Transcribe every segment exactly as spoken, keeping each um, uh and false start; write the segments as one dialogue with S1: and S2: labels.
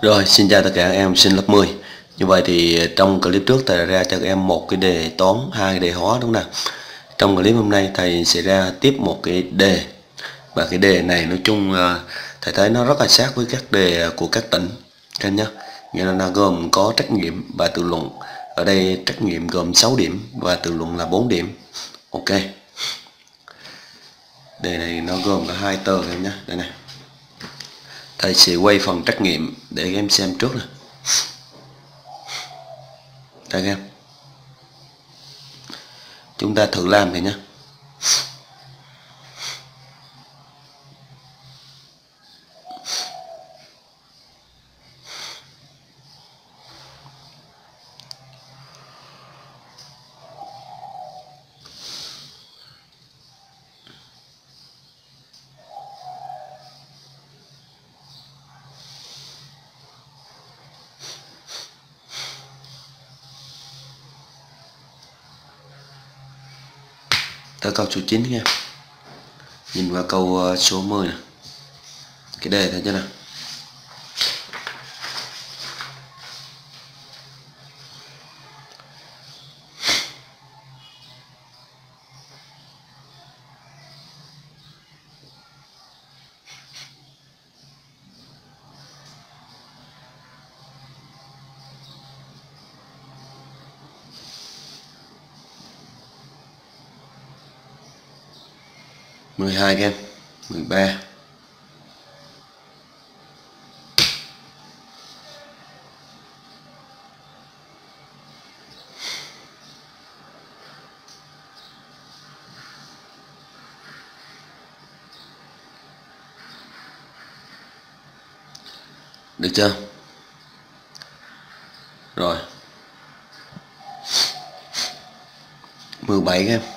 S1: Rồi, xin chào tất cả các em sinh lớp mười. Như vậy thì trong clip trước thầy đã ra cho các em một cái đề toán, hai cái đề hóa, đúng không nào? Trong clip hôm nay thầy sẽ ra tiếp một cái đề. Và cái đề này nói chung thầy thấy nó rất là sát với các đề của các tỉnh các nhé. Nghĩa là nó gồm có trắc nghiệm và tự luận. Ở đây trắc nghiệm gồm sáu điểm và tự luận là bốn điểm. Ok. Đề này nó gồm có hai tờ em nhé. Đây này. Thầy sẽ quay phần trắc nghiệm để các em xem trước này. Đây các em, chúng ta thử làm thì nhé. Tới câu số chín nha. Nhìn vào câu số mười này. Cái đề thấy chưa nào? mười hai các em, mười ba. Được chưa? Rồi. mười bảy các em.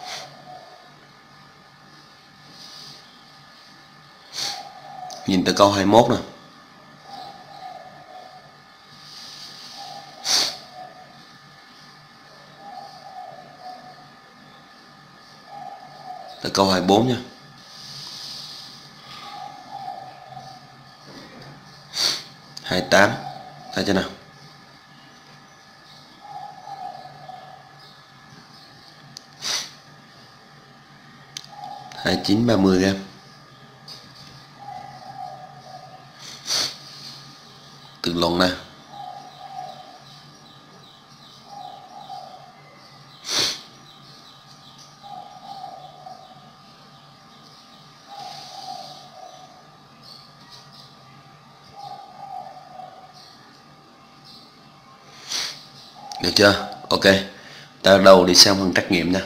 S1: Nhìn từ câu hai mươi mốt nè. Từ câu hai mươi bốn nha. hai mươi tám. Thấy chưa nào? hai mươi chín, ba mươi gram. Tự luận nè. Được chưa? Ok. Ta bắt đầu đi sang phần trắc nghiệm nha.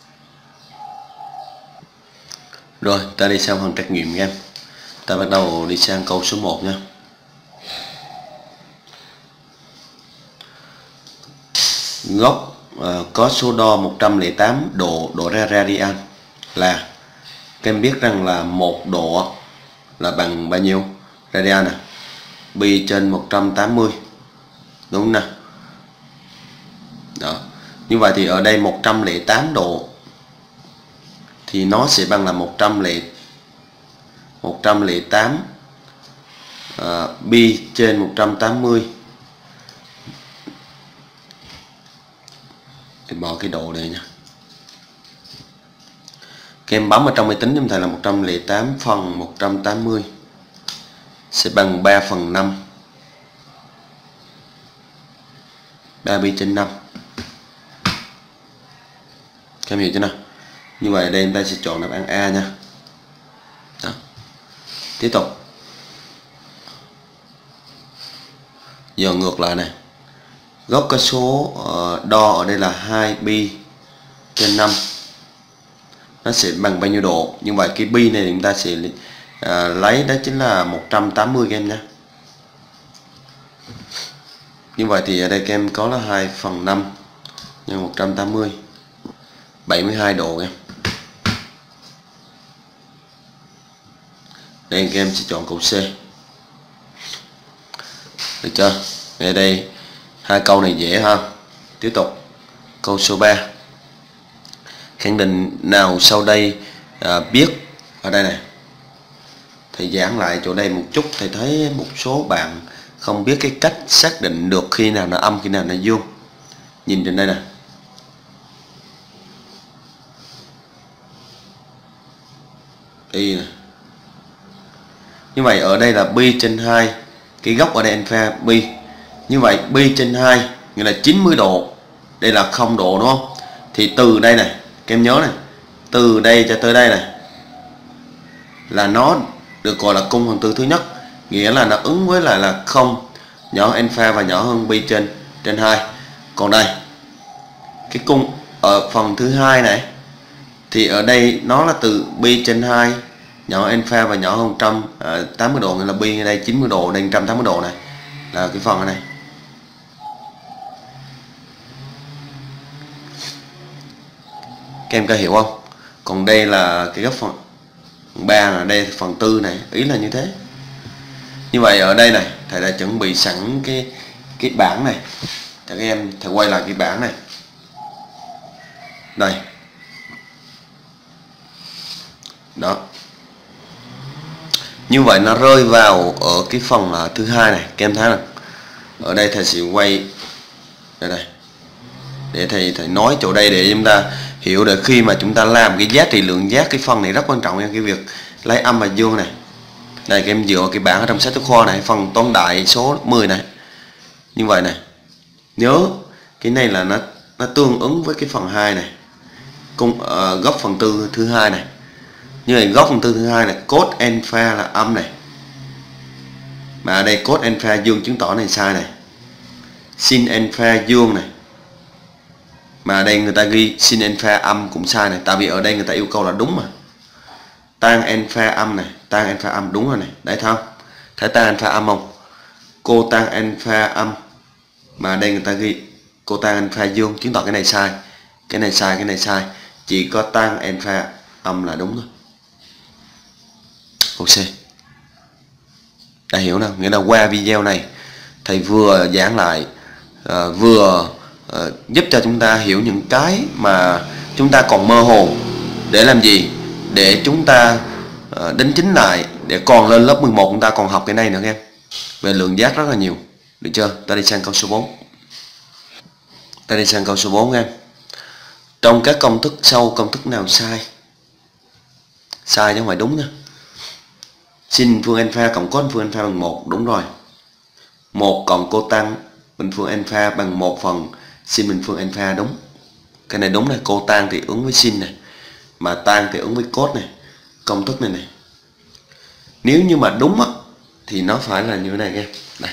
S1: Rồi, ta đi sang phần trắc nghiệm nha em. Ta bắt đầu đi sang câu số một nha. Góc uh, có số đo một trăm lẻ tám độ độ ra radian là, các em biết rằng là một độ là bằng bao nhiêu radian nè? Pi trên một trăm tám mươi. Đúng không nào? Đó. Như vậy thì ở đây một trăm lẻ tám độ thì nó sẽ bằng là một trăm lẻ tám uh, pi trên một trăm tám mươi. Thì bỏ cái độ này nha. Các em bấm ở trong máy tính chúng ta là một trăm lẻ tám phần một trăm tám mươi sẽ bằng ba phần năm. ba pi trên năm. Các em hiểu chưa nào? Như vậy đây chúng ta sẽ chọn đáp án A nha. Đó. Tiếp tục. Giờ ngược lại này. Góc cái số uh, đo ở đây là hai pi trên năm. Nó sẽ bằng bao nhiêu độ? Như vậy cái pi này chúng ta sẽ uh, lấy đó chính là một trăm tám mươi các em nhé. Như vậy thì ở đây các em có là hai phần năm nhân một trăm tám mươi, bảy mươi hai độ em. Đây các em sẽ chọn câu C. Được chưa? Ngay đây hai câu này dễ ha. Tiếp tục. Câu số ba. Khẳng định nào sau đây à, biết ở đây này. Thầy giảng lại chỗ đây một chút. Thầy thấy một số bạn không biết cái cách xác định được khi nào là âm khi nào là dương. Nhìn trên đây nè, y này. Như vậy ở đây là pi trên hai, cái góc ở đây alpha pi. Như vậy pi trên hai nghĩa là chín mươi độ, đây là không độ đúng không? Thì từ đây này, các em nhớ này, từ đây cho tới đây này là nó được gọi là cung phần tư thứ nhất, nghĩa là nó ứng với lại là không, nhỏ alpha và nhỏ hơn pi trên trên hai. Còn đây cái cung ở phần thứ hai này thì ở đây nó là từ pi trên hai nhỏ alpha và nhỏ hơn một trăm tám mươi độ, nghĩa là pi ở đây chín mươi độ, đây một trăm tám mươi độ này là cái phần này. Các em có hiểu không? Còn đây là cái góc phần ba, là đây phần tư này, ý là như thế. Như vậy ở đây này thầy đã chuẩn bị sẵn cái cái bảng này cho các em. Thầy quay lại cái bảng này đây đó. Như vậy nó rơi vào ở cái phần uh, thứ hai này, các em thấy này. Ở đây thầy sẽ quay đây đây để thầy thầy nói chỗ đây để chúng ta hiểu được khi mà chúng ta làm cái giá trị lượng giác, cái phần này rất quan trọng trong cái việc lấy âm và dương này. Đây các em dựa cái bảng ở trong sách giáo khoa này, phần toán đại số mười này. Như vậy này, nhớ cái này là nó nó tương ứng với cái phần hai này, cung uh, góc phần tư thứ hai này. Như vậy góc phần tư thứ hai này cos alpha là âm này, mà ở đây cos alpha dương chứng tỏ này sai này. Sin alpha dương này, mà ở đây người ta ghi sin alpha âm cũng sai này, tại vì ở đây người ta yêu cầu là đúng mà. Tan alpha âm này, tan alpha âm đúng rồi này, đấy thấy không? Thấy tan alpha âm không? Cô tan alpha âm, mà ở đây người ta ghi cô tan alpha dương, chứng tỏ cái này sai, cái này sai, cái này sai. Chỉ có tan alpha âm là đúng thôi. Ok, đã hiểu nào? Nghĩa là qua video này thầy vừa giảng lại uh, vừa uh, giúp cho chúng ta hiểu những cái mà chúng ta còn mơ hồ. Để làm gì? Để chúng ta uh, đính chính lại, để còn lên lớp mười một chúng ta còn học cái này nữa các em, về lượng giác rất là nhiều. Được chưa? Ta đi sang câu số bốn. Ta đi sang câu số bốn em. Trong các công thức sau, công thức nào sai? Sai chứ không phải đúng nha. Sin phương alpha cộng cos phương alpha bằng một, đúng rồi. một cộng cotan bình phương alpha bằng một phần sin bình phương alpha, đúng. Cái này đúng này, cotan thì ứng với sin này, mà tan thì ứng với cos này. Công thức này này, nếu như mà đúng á, thì nó phải là như thế này em. Đây.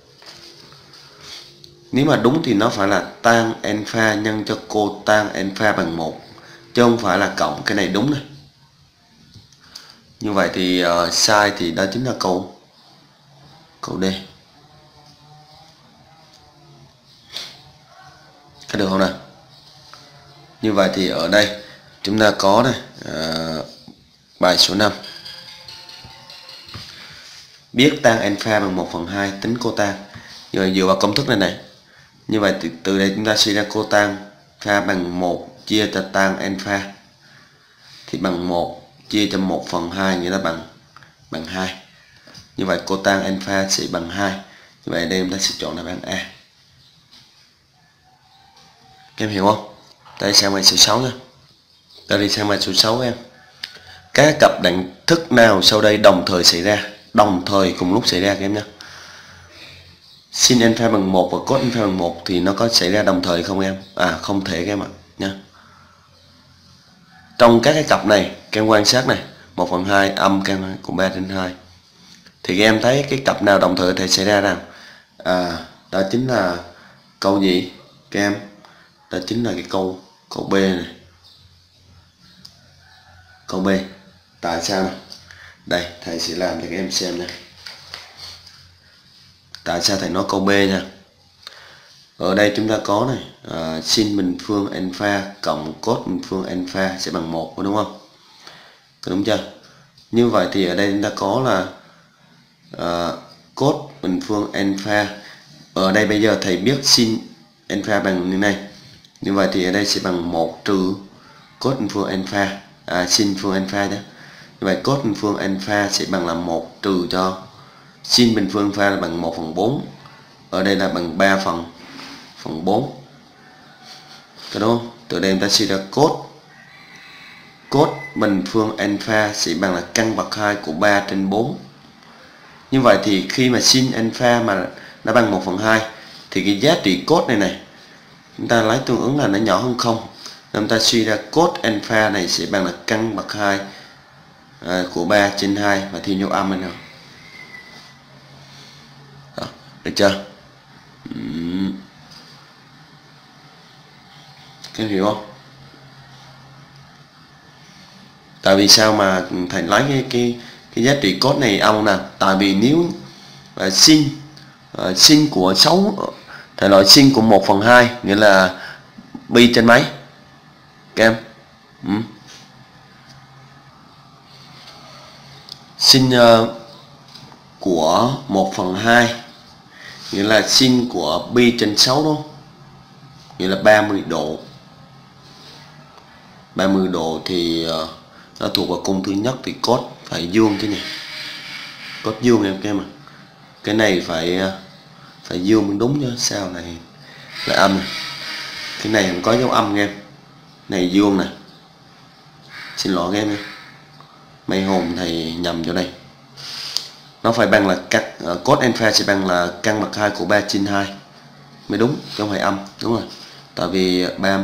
S1: Nếu mà đúng thì nó phải là tan alpha nhân cho cotan alpha bằng một, chứ không phải là cộng. Cái này đúng này. Như vậy thì uh, sai thì đó chính là câu câu D. Có được không nào? Như vậy thì ở đây chúng ta có này uh, bài số năm. Biết tan alpha bằng một phần hai tính cotan. Như vậy dựa vào công thức này này. Như vậy từ, từ đây chúng ta suy ra cotan alpha bằng một chia cho tan alpha thì bằng một chia cho một phần hai, nghĩa là bằng bằng hai. Như vậy cotan alpha sẽ bằng hai. Như vậy đây chúng ta sẽ chọn là đáp án A. Các em hiểu không? Ta đi sang bài số sáu nha. Ta đi sang bài số sáu em. Các cặp đẳng thức nào sau đây đồng thời xảy ra? Đồng thời cùng lúc xảy ra các em nhé. Sin alpha bằng một và cos alpha bằng một thì nó có xảy ra đồng thời không em? À không thể các em ạ nhé. Trong các cái cặp này các em quan sát này, một phần hai âm các em cùng ba trên hai, thì các em thấy cái cặp nào đồng thời có thể xảy ra nào? À đó chính là câu gì các em? Đó chính là cái câu câu B này. Câu B. Tại sao nào? Đây thầy sẽ làm cho các em xem nha. Tại sao thầy nói câu B nha? Ở đây chúng ta có này à, sin bình phương alpha cộng cos bình phương alpha sẽ bằng một, đúng không? Đúng chưa? Như vậy thì ở đây chúng ta có là à, cos bình phương alpha. Ở đây bây giờ thầy biết sin alpha bằng như này. Như vậy thì ở đây sẽ bằng một trừ cos bình phương alpha, à, sin phương alpha nhé. Như vậy cos bình phương alpha sẽ bằng là một trừ cho sin bình phương pha là bằng một phần bốn, ở đây là bằng ba phần phần bốn, cái đó từ đây chúng ta suy ra cos cos bình phương alpha sẽ bằng là căn bậc hai của ba trên bốn. Như vậy thì khi mà sin alpha mà nó bằng một phần hai thì cái giá trị cos này này chúng ta lấy tương ứng là nó nhỏ hơn không, nên ta suy ra cos alpha này sẽ bằng là căn bậc hai à, của ba trên hai và thêm dấu âm này nào. Đó, được chưa? Uhm. Các em hiểu không? Tại vì sao mà thầy lấy cái cái cái giá trị cos này âm nè? Tại vì nếu uh, sin uh, sin của sáu thầy nói sin của một phần hai nghĩa là pi trên mấy các em? Ừ. Sin uh, của một phần hai nghĩa là sin của pi trên sáu đúng không? Nghĩa là ba mươi độ. ba mươi độ thì uh, nó thuộc vào cung thứ nhất thì cos phải vuông thế này. Cos vuông em các em à. Cái này phải uh, phải vuông đúng chứ sao này là âm này. Cái này không có dấu âm em. Này vuông nè. Xin lỗi các em nha. Mấy hồn thầy nhầm chỗ đây. Nó phải bằng là cắt uh, cos alpha sẽ bằng là căn bậc hai của ba trên hai mới đúng, chứ không phải âm, đúng rồi. Tại vì ba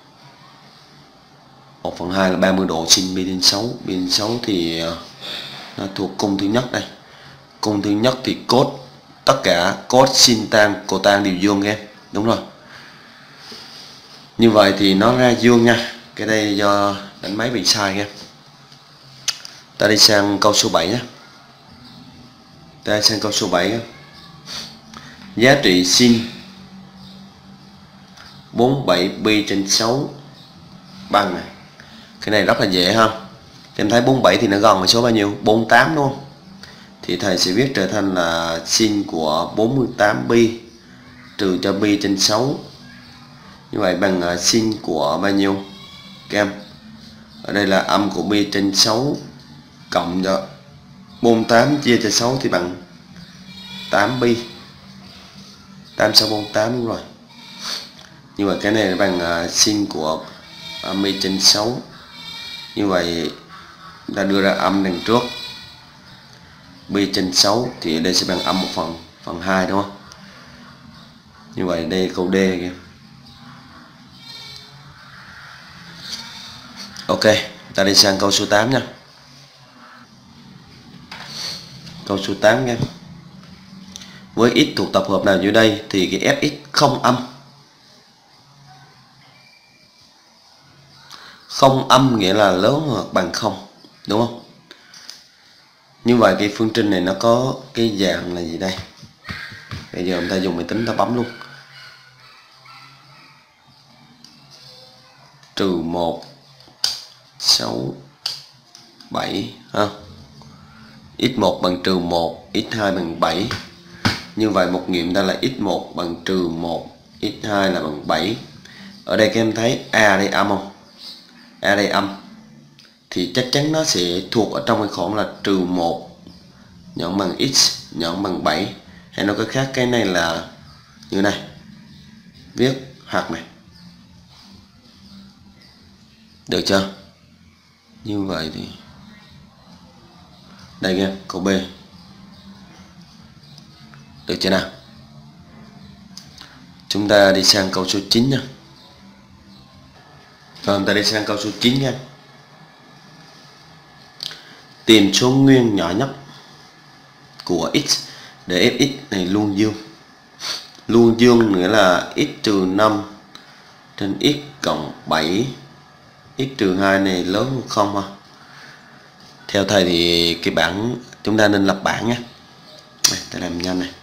S1: một phần hai là ba mươi độ sin pi trên sáu, pi trên sáu thì uh, nó thuộc cung thứ nhất đây. Cung thứ nhất thì cos tất cả cos sin tan cotan đều vuông em, đúng rồi. Như vậy thì nó ra vuông nha. Cái đây do đánh máy bị sai em. Ta đi sang câu số bảy nhé. Ta sang câu số bảy. Giá trị sin bốn mươi bảy pi trên sáu bằng này. Cái này rất là dễ ha. Em thấy bốn mươi bảy thì nó gần với số bao nhiêu? bốn mươi tám đúng không? Thì thầy sẽ viết trở thành là sin của bốn mươi tám pi trừ cho pi trên sáu. Như vậy bằng uh, sin của bao nhiêu? Các em. Ở đây là âm của pi trên sáu cộng cho bốn mươi tám chia cho sáu thì bằng tám pi. tám sáu bốn tám đúng rồi. Như vậy cái này là bằng uh, sin của uh, pi trên sáu. Như vậy ta đưa ra âm đằng trước pi trên sáu thì ở đây sẽ bằng âm một phần phần hai đúng không? Như vậy đây câu D kìa. Ok, ta đi sang câu số tám nha. Câu số tám nha. Với x thuộc tập hợp nào dưới đây thì cái fx không âm. Không âm nghĩa là lớn hoặc bằng không, đúng không? Như vậy cái phương trình này nó có cái dạng là gì đây? Bây giờ chúng ta dùng máy tính ta bấm luôn. Trừ một, sáu, bảy ha. x một bằng trừ một, x hai bằng bảy. Như vậy một nghiệm ta là x một bằng trừ một, x hai là bằng bảy. Ở đây các em thấy A đây âm không? A đây âm thì chắc chắn nó sẽ thuộc ở trong cái khoảng là trừ một nhỏ bằng x nhỏ bằng bảy, hay nói cách khác cái này là như này, viết hoặc này, được chưa? Như vậy thì đây nghe câu B, được chưa nào? Chúng ta đi sang câu số chín nha. Rồi chúng ta đi sang câu số chín nha. Tìm số nguyên nhỏ nhất của x để fx này luôn dương. Luôn dương nghĩa là x trừ năm trên x cộng bảy, x trừ hai này lớn hơn không ha. Theo thầy thì cái bảng chúng ta nên lập bảng nhé. Đây, ta làm nhanh này.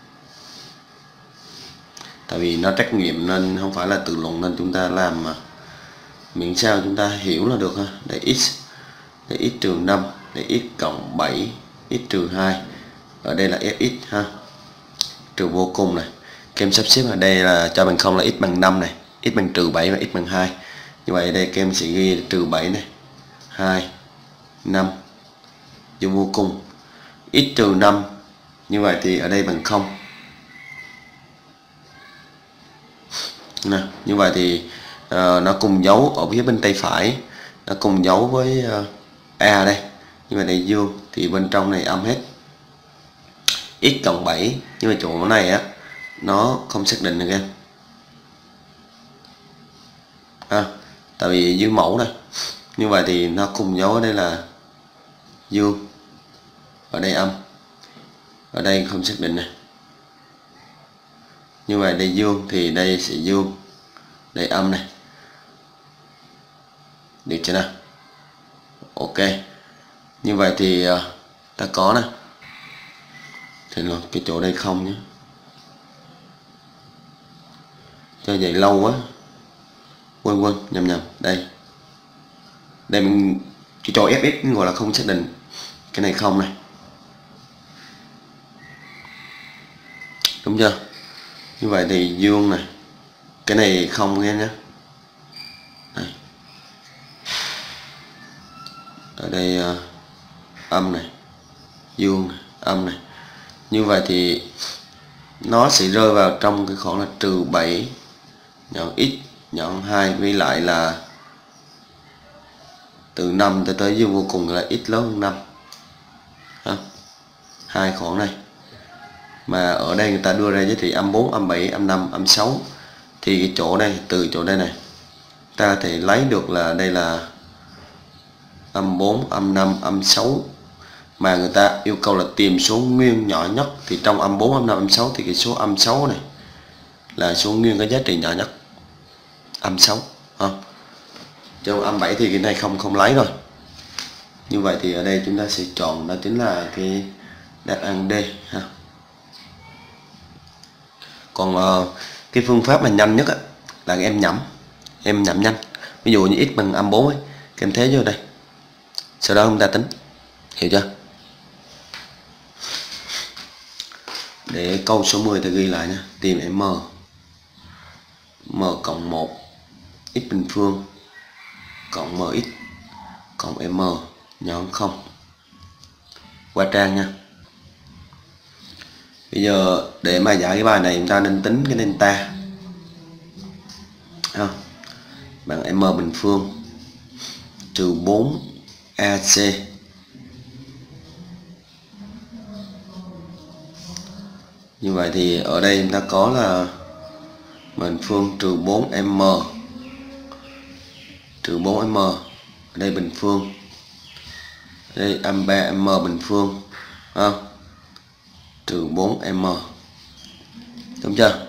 S1: Tại vì nó trắc nghiệm nên không phải là tự luận nên chúng ta làm mà miễn sao chúng ta hiểu là được ha. Để x, để x trừ năm, để x cộng bảy, x trừ hai. Ở đây là fx ha. Trừ vô cùng này. Kem sắp xếp ở đây là cho bằng không là x bằng năm này, x bằng trừ bảy và x bằng hai. Như vậy ở đây kem sẽ ghi trừ bảy này, hai, năm. Dùng vô cùng. X trừ năm Như vậy thì ở đây bằng không. Nè, như vậy thì uh, nó cùng dấu ở phía bên tay phải, nó cùng dấu với uh, A đây. Như vậy đây dương thì bên trong này âm hết. X cộng bảy, nhưng mà chỗ này á nó không xác định được em. À, tại vì dưới mẫu này. Như vậy thì nó cùng dấu ở đây là dương, ở đây âm, ở đây không xác định này. Như vậy đây dương thì đây sẽ dương, đây âm này, được chưa nào? Ok. Như vậy thì uh, ta có nè, thì là cái chỗ đây không nhé, cho vậy lâu quá, quên quên nhầm nhầm đây, đây mình cái chỗ ép ích gọi là không xác định, cái này không này, đúng chưa? Như vậy thì dương này, cái này không nghe nhé. Đây. Ở đây uh, âm này, dương này, âm này. Như vậy thì nó sẽ rơi vào trong cái khoảng là trừ bảy nhân x nhân hai, với lại là từ năm tới tới dương vô cùng là x lớn hơn năm. Đó. Hai khoảng này. Mà ở đây người ta đưa ra giá trị âm bốn, âm bảy, âm năm, âm sáu. Thì cái chỗ này, từ chỗ đây này, ta có thể lấy được là đây là âm bốn, âm năm, âm sáu. Mà người ta yêu cầu là tìm số nguyên nhỏ nhất, thì trong âm bốn, âm năm, âm sáu thì cái số âm sáu này là số nguyên có giá trị nhỏ nhất, âm sáu. Không? Trong âm bảy thì cái này không không lấy rồi. Như vậy thì ở đây chúng ta sẽ chọn đó chính là cái đáp án D ha. Còn uh, cái phương pháp mà nhanh nhất á, là em nhẩm, em nhẩm nhanh. Ví dụ như x bằng âm bốn ấy, em thế vô đây, sau đó chúng ta tính, hiểu chưa? Để câu số mười ta ghi lại nha, tìm m, m cộng một x bình phương cộng mx cộng m nhỏ không. Qua trang nha. Bây giờ để mà giải cái bài này chúng ta nên tính cái delta ha, bằng m bình phương trừ bốn a c Như vậy thì ở đây chúng ta có là bình phương trừ bốn m trừ bốn m, ở đây bình phương, ở đây âm ba m bình phương ha, trừ bốn m, đúng chưa?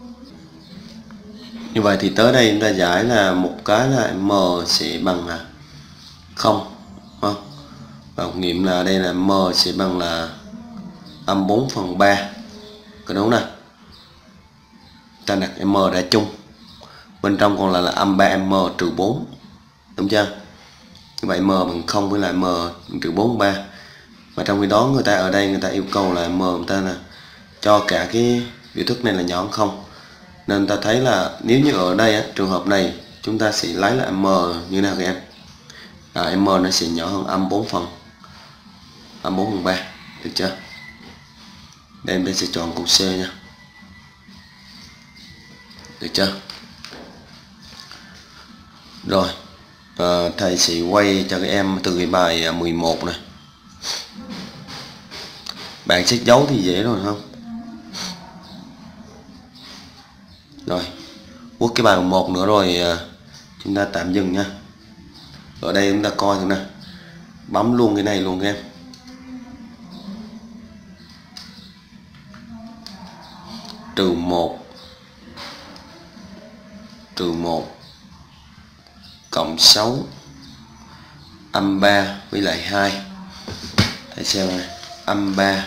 S1: Như vậy thì tới đây chúng ta giải là một cái là m sẽ bằng là không, và một nghiệm là đây là m sẽ bằng là âm bốn phần ba, có đúng nào? Ta đặt m ra chung, bên trong còn là, là âm ba m trừ bốn, đúng chưa? Như vậy m bằng không với lại m trừ bốn ba. Và trong khi đó người ta ở đây người ta yêu cầu là m người ta là cho cả cái biểu thức này là nhỏ hơn không, nên ta thấy là nếu như ở đây á, trường hợp này chúng ta sẽ lấy lại m như nào các em? À, m nó sẽ nhỏ hơn âm bốn phần âm bốn phần ba, được chưa? Đây em sẽ chọn cục C nha, được chưa? Rồi à, thầy sẽ quay cho các em từ cái bài mười một này. Bạn xét dấu thì dễ rồi không? Rồi quất cái bài mười một nữa rồi chúng ta tạm dừng nha. Ở đây chúng ta coi thử nè, bấm luôn cái này luôn các em. Trừ một trừ một cộng sáu âm ba với lại hai. Tại sao này? Âm ba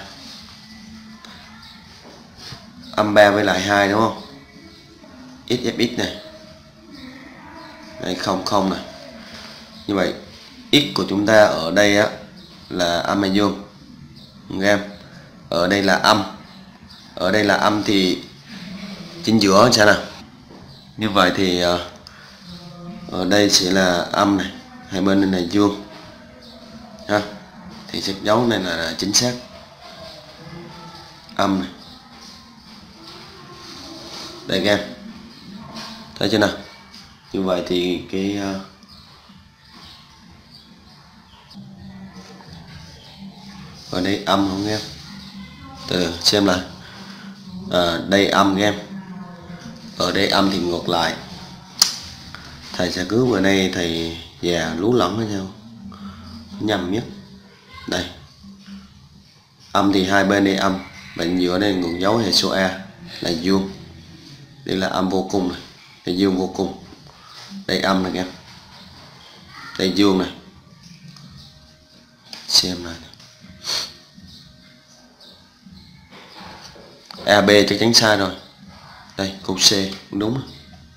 S1: âm ba với lại hai đúng không? X f x này. Đây không không này. Như vậy x của chúng ta ở đây á là âm hay dương? Các em. Ở đây là âm. Ở đây là âm thì chính giữa sao nào? Như vậy thì ở đây sẽ là âm này, hai bên này là dương ha, thì xếp dấu này là chính xác. âm này. Đây các em thấy chưa nào? Như vậy thì cái uh, ở đây âm không em? Từ xem lại. À, đây âm các em. Ở đây âm thì ngược lại. Thầy sẽ cứ bữa nay thầy già lú lẫn với nhau nhầm nhất. Đây âm thì hai bên đây âm, bên giữa đây ngược dấu hệ số A là dương, đây là âm vô cùng này, đây dương vô cùng, đây âm này em, đây dương này. Xem này, a bê chắc chắn sai rồi, đây câu C cũng đúng rồi.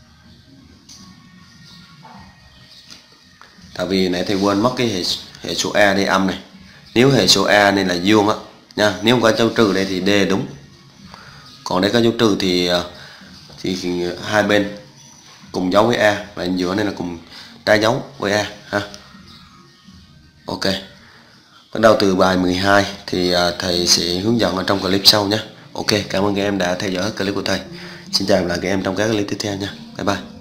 S1: Tại vì nãy thầy quên mất cái hệ, hệ số A đây âm này, nếu hệ số A nên là dương á nha, nếu không có dấu trừ đây thì D đúng, còn đây có dấu trừ thì thì, thì hai bên cùng dấu với A và giữa này là cùng trái dấu với A ha. Ok, bắt đầu từ bài mười hai thì thầy sẽ hướng dẫn ở trong clip sau nhé. Ok, cảm ơn các em đã theo dõi clip của thầy. Xin chào lại các em trong các clip tiếp theo nha. Bye bye.